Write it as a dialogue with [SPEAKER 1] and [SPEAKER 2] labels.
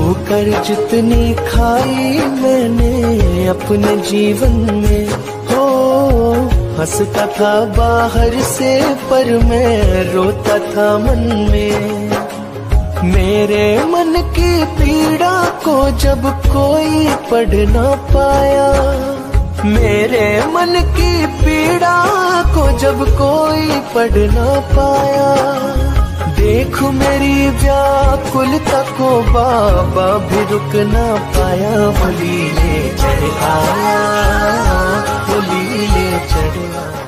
[SPEAKER 1] ठोकर जितनी खाई मैंने अपने जीवन में, हो हंसता था बाहर से पर मैं रोता था मन में। मेरे मन की पीड़ा को जब कोई पढ़ ना पाया, मेरे मन की पीड़ा को जब कोई पढ़ ना पाया, देख मेरी व्याकुलता को बाबा भी रुक ना पाया। वो लीले चढ़ आया, वो लीले चढ़ आया।